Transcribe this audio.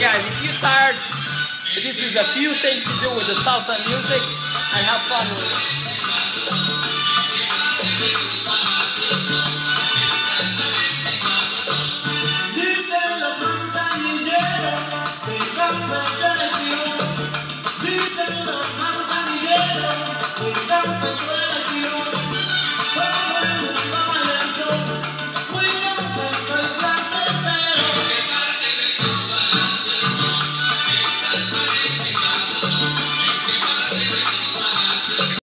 guys, if you're tired, this is a few things to do with the salsa music and have fun with it.